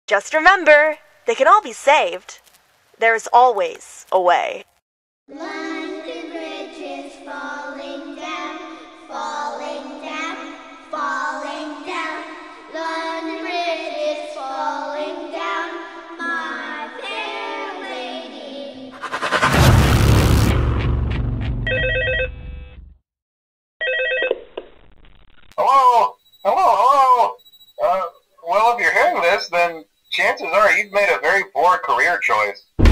Just remember, they can all be saved. There's always a way. London Bridge is falling down, falling down, falling down. London Bridge is falling down, my fair lady. Hello? Hello? Well, if you're hearing this, then chances are you've made a very poor career choice.